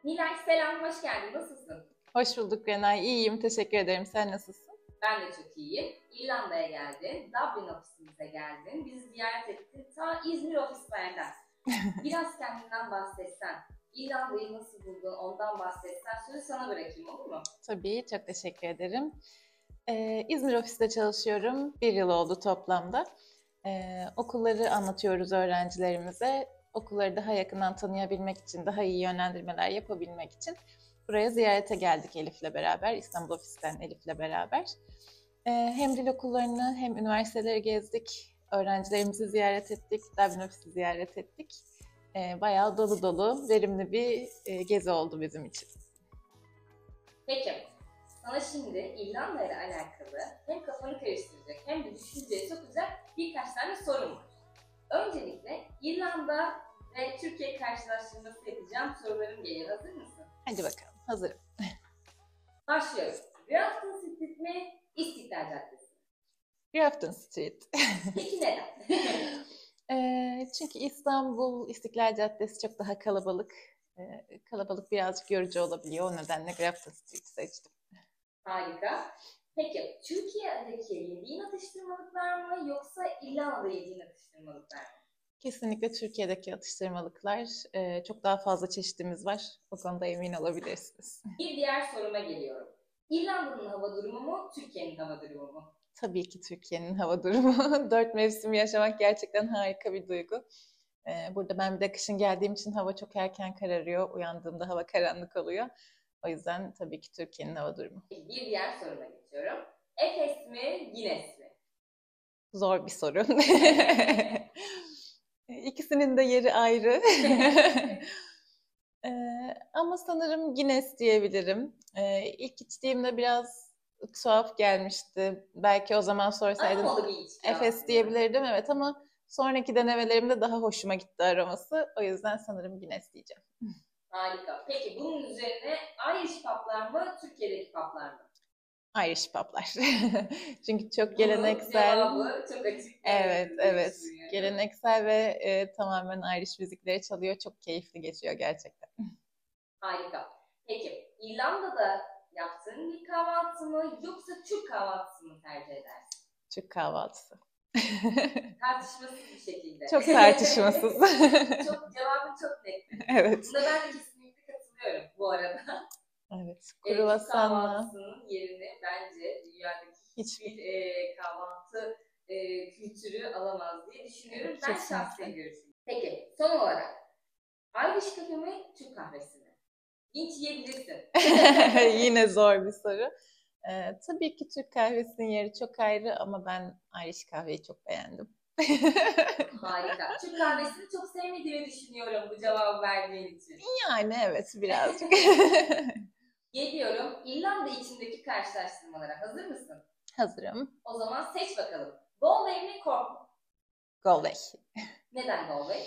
Nilay selam, hoş geldin. Nasılsın? Hoş bulduk Renay. İyiyim. Teşekkür ederim. Sen nasılsın? Ben de çok iyiyim. İrlanda'ya geldin, Dublin ofisimize geldin, bizi ziyaret ettin. Ta İzmir ofislerden. Biraz kendinden bahsetsen, İrlanda'yı nasıl buldun, ondan bahsetsen, sözü sana bırakayım, olur mu? Tabii. Çok teşekkür ederim. İzmir ofiste çalışıyorum. Bir yıl oldu toplamda. Okulları anlatıyoruz öğrencilerimize. Okulları daha yakından tanıyabilmek için, daha iyi yönlendirmeler yapabilmek için buraya ziyarete geldik Elif'le beraber. İstanbul ofisten Elif'le beraber. Hem dil okullarını hem üniversiteleri gezdik. Öğrencilerimizi ziyaret ettik. Dublin ofisi ziyaret ettik. Bayağı dolu dolu, verimli bir gezi oldu bizim için. Peki, sana şimdi İrlanda ile alakalı hem kafanı karıştıracak hem de düşünceye sokacak birkaç tane sorum var. Öncelikle İrlanda ve Türkiye karşılaştırması yapacağım sorularım geliyor. Hazır mısın? Hadi bakalım, hazırım. Başlıyoruz. Grafton Street mi, İstiklal Caddesi mi? Grafton Street. Peki neden? Çünkü İstanbul İstiklal Caddesi çok daha kalabalık. Kalabalık birazcık yorucu olabiliyor. O nedenle Grafton Street seçtim. Harika. Peki Türkiye'deki yediğin atıştırmalıklar mı yoksa İrlanda'da yediğin atıştırmalıklar mı? Kesinlikle Türkiye'deki atıştırmalıklar. Çok daha fazla çeşitimiz var. O konuda emin olabilirsiniz. Bir diğer soruma geliyorum. İrlanda'nın hava durumu mu, Türkiye'nin hava durumu mu? Tabii ki Türkiye'nin hava durumu. 4 mevsim yaşamak gerçekten harika bir duygu. Burada ben bir de kışın geldiğim için hava çok erken kararıyor. Uyandığımda hava karanlık oluyor. O yüzden tabii ki Türkiye'nin hava durumu. Peki, bir diğer soruma geçiyorum. Efes mi, Guinness mi? Zor bir soru. İkisinin de yeri ayrı. Ama sanırım Guinness diyebilirim. İlk içtiğimde biraz tuhaf gelmişti. Belki o zaman sorsaydın Aromalı bir içki Efes aslında. diyebilirdim, evet, ama sonraki denemelerimde daha hoşuma gitti aroması. O yüzden sanırım Guinness diyeceğim. Harika. Peki bunun üzerine Irish pub'lar mı, Türkiye'deki pub'lar mı? Irish pub'lar. Çünkü çok Bunun geleneksel. cevabı çok açık. Evet, evet. Düşünüyorum. Geleneksel ve tamamen Irish müzikleri çalıyor. Çok keyifli geçiyor gerçekten. Harika. Peki İrlanda'da yaptığın bir kahvaltı mı yoksa Türk kahvaltısı mı tercih edersin? Türk kahvaltısı. Tartışmasız bir şekilde. Çok tartışmasız. Cevabın çok net. Evet. Buna ben de kesinlikle katılıyorum bu arada. Evet. Türk Kruvasanla. kahvaltısının yerini bence dünyadaki hiçbir kahvaltı kültürü alamaz diye düşünüyorum. Ben Kesinlikle. şahsen görüşüm. Peki son olarak Irish Cafe mi, Türk kahvesi mi? Linç yiyebilirsin. Yine zor bir soru. Tabii ki Türk kahvesinin yeri çok ayrı ama ben Irish kahveyi çok beğendim. Harika. Türk kahvesini çok sevmediğini düşünüyorum bu cevabı verdiğin için. Yani evet, birazcık. Geliyorum İrlanda içindeki karşılaştırmalara. Hazır mısın? Hazırım. O zaman seç bakalım. Galway mi, Cork mu? Galway. Neden Galway?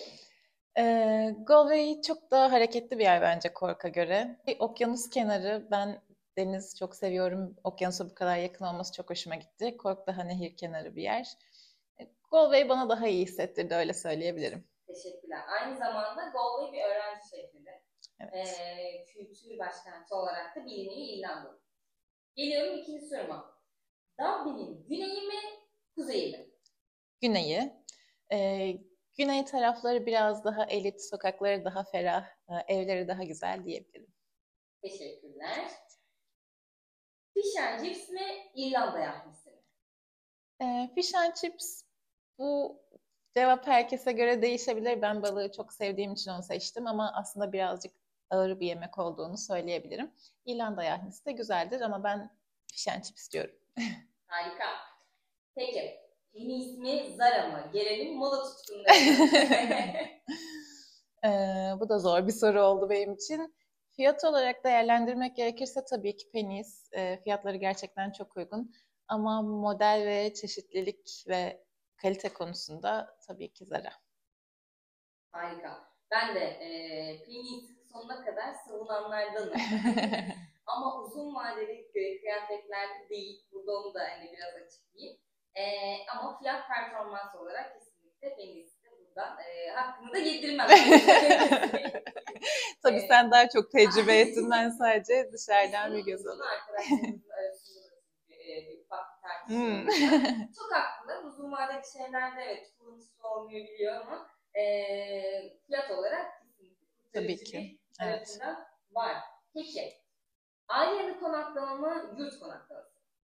Galway çok daha hareketli bir yer bence Cork'a göre. Okyanus kenarı, ben deniz çok seviyorum. Okyanusa bu kadar yakın olması çok hoşuma gitti. Cork daha nehir kenarı bir yer. Galway bana daha iyi hissettirdi, öyle söyleyebilirim. Teşekkürler. Aynı zamanda Galway bir öğrenci şehridir. Evet. Kültür başkenti olarak da biliniyor İrlanda. Geliyorum ikinci soruma. Dublin'in güneyi mi, kuzeyi mi? Güneyi. Güney tarafları biraz daha elit, sokakları daha ferah, evleri daha güzel diyebilirim. Teşekkürler. Fish and chips mi, İrlanda yahmisi mi? Fish and chips, bu cevap herkese göre değişebilir. Ben balığı çok sevdiğim için onu seçtim ama aslında birazcık ağır bir yemek olduğunu söyleyebilirim. İrlanda yahnisi de güzeldir ama ben fish and chips diyorum. Harika. Peki, yeni ismi Zara mı? Gelelim moda tutkunlarına. Bu da zor bir soru oldu benim için. Fiyat olarak değerlendirmek gerekirse tabii ki Penny's. Fiyatları gerçekten çok uygun. Ama model ve çeşitlilik ve kalite konusunda tabii ki Zara. Harika. Ben de Penny's'i sonuna kadar savunanlardanım. Ama uzun vadeli kıyafetlerde değil. Burada onu da hani biraz açıklayayım. Ama fiyat performans olarak kesinlikle Penny's'i de buradan hakkını da yedirmem. Tabii sen daha çok tecrübe ettin, ben sadece dışarıdan bir göz alıyorum. alıyorum. Arkadaşlarımızın arasında da bir ufak bir tartışma var. Çok haklılar. Uzun vadeli şeylerde evet kullanışlı olmayabiliyor ama fiyat olarak kesinlikle Tabii kurtarıcı ki. bir tarafından var. Peki, aile yanı konaklama mı, yurt konaklaması?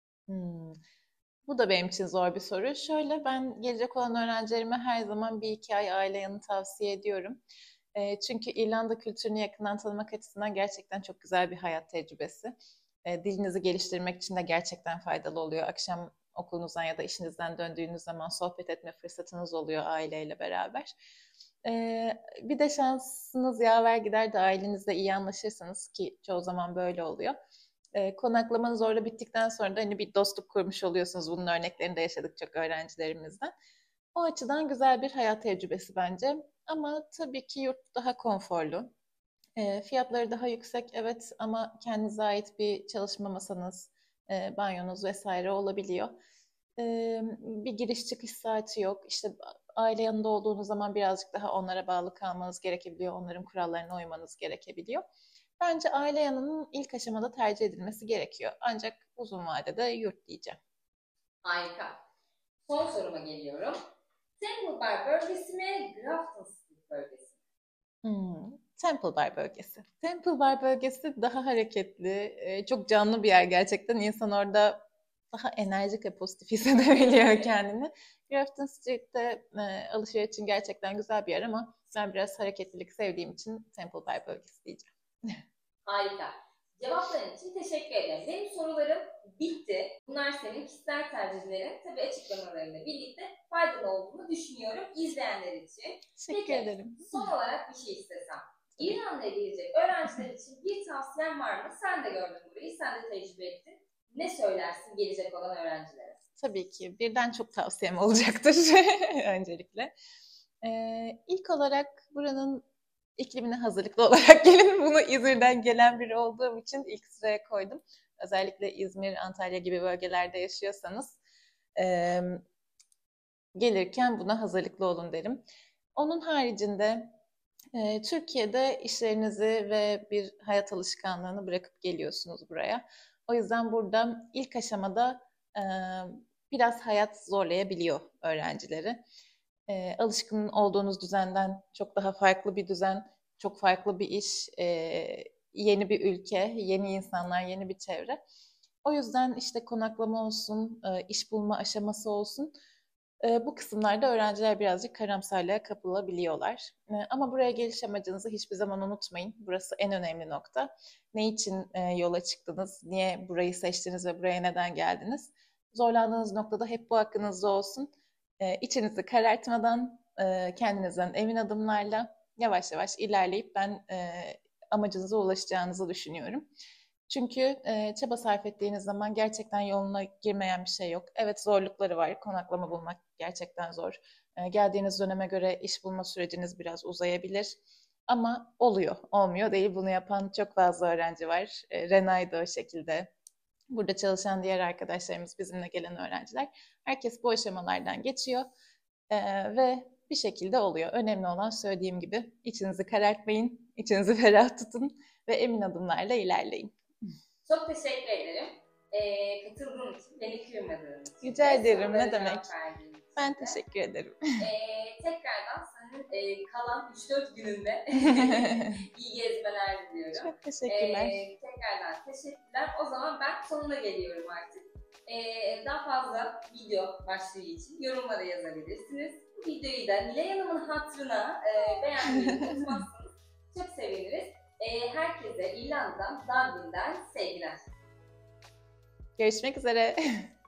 Bu da benim için zor bir soru. Şöyle, ben gelecek olan öğrencilerime her zaman 1-2 ay aile yanı tavsiye ediyorum. Çünkü İrlanda kültürünü yakından tanımak açısından gerçekten çok güzel bir hayat tecrübesi. Dilinizi geliştirmek için de gerçekten faydalı oluyor. Akşam okulunuzdan ya da işinizden döndüğünüz zaman sohbet etme fırsatınız oluyor aileyle beraber. Bir de şansınız yaver gider de ailenizle iyi anlaşırsanız, ki çoğu zaman böyle oluyor. Konaklamanız orada bittikten sonra da hani bir dostluk kurmuş oluyorsunuz. Bunun örneklerini de yaşadık çok öğrencilerimizden. O açıdan güzel bir hayat tecrübesi bence. Ama tabii ki yurt daha konforlu. Fiyatları daha yüksek, evet, ama kendinize ait bir çalışma masanız, banyonuz vesaire olabiliyor. Bir giriş çıkış saati yok. İşte aile yanında olduğunuz zaman birazcık daha onlara bağlı kalmanız gerekebiliyor. Onların kurallarına uymanız gerekebiliyor. Bence aile yanının ilk aşamada tercih edilmesi gerekiyor. Ancak uzun vadede yurt diyeceğim. Harika. Son soruma geliyorum. Temple Bar bölgesi mi, Grafton Street bölgesi mi? Temple Bar bölgesi. Temple Bar bölgesi daha hareketli, çok canlı bir yer gerçekten. İnsan orada daha enerjik ve pozitif hissedebiliyor kendini. Grafton Street'te alışveriş için gerçekten güzel bir yer ama ben biraz hareketlilik sevdiğim için Temple Bar bölgesi diyeceğim. Harika. Cevapların için teşekkür ederim. Benim sorularım bitti. Bunlar senin kişisel tercihlerin, tabii açıklamalarıyla birlikte faydalı olduğunu düşünüyorum izleyenler için. Teşekkür ederim. Son olarak bir şey istesem. İrlanda'ya gelecek öğrenciler için bir tavsiyen var mı? Sen de gördün burayı, sen de tecrübe ettin. Ne söylersin gelecek olan öğrencilere? Tabii ki. Birden çok tavsiyem olacaktır öncelikle. İlk olarak buranın iklimine hazırlıklı olarak gelin. Bunu İzmir'den gelen biri olduğum için ilk sıraya koydum. Özellikle İzmir, Antalya gibi bölgelerde yaşıyorsanız gelirken buna hazırlıklı olun derim. Onun haricinde Türkiye'de işlerinizi ve bir hayat alışkanlığını bırakıp geliyorsunuz buraya. O yüzden burada ilk aşamada biraz hayat zorlayabiliyor öğrencileri. Alışkın olduğunuz düzenden çok daha farklı bir düzen, çok farklı bir iş, yeni bir ülke, yeni insanlar, yeni bir çevre. O yüzden işte konaklama olsun, iş bulma aşaması olsun. Bu kısımlarda öğrenciler birazcık karamsarlığa kapılabiliyorlar. Ama buraya geliş amacınızı hiçbir zaman unutmayın. Burası en önemli nokta. Ne için yola çıktınız, niye burayı seçtiniz ve buraya neden geldiniz? Zorlandığınız noktada hep bu hakkınızda olsun. İçinizi karartmadan, kendinizden emin adımlarla yavaş yavaş ilerleyip ben amacınıza ulaşacağınızı düşünüyorum. Çünkü çaba sarf ettiğiniz zaman gerçekten yoluna girmeyen bir şey yok. Evet, zorlukları var. Konaklama bulmak gerçekten zor. Geldiğiniz döneme göre iş bulma süreciniz biraz uzayabilir. Ama oluyor, olmuyor değil. Bunu yapan çok fazla öğrenci var. Renay da o şekilde. Burada çalışan diğer arkadaşlarımız, bizimle gelen öğrenciler. Herkes bu aşamalardan geçiyor ve bir şekilde oluyor. Önemli olan söylediğim gibi içinizi karartmayın, içinizi ferah tutun ve emin adımlarla ilerleyin. Çok teşekkür ederim. Katıldığın için, beni kırmadığın için. Rica ederim, ne demek. Ben de. teşekkür ederim. Tekrardan senin kalan 3-4 gününde iyi gezmeler diliyorum. Çok teşekkürler. Tekrardan teşekkürler. O zaman ben sonuna geliyorum artık. Daha fazla video başlığı için yorumlara yazabilirsiniz. Bu videoyu da Nilay Hanım'ın hatırına beğenmeyi unutmazsanız çok seviniriz. Herkese İrlanda'dan, Dublin'den sevgiler. Görüşmek üzere.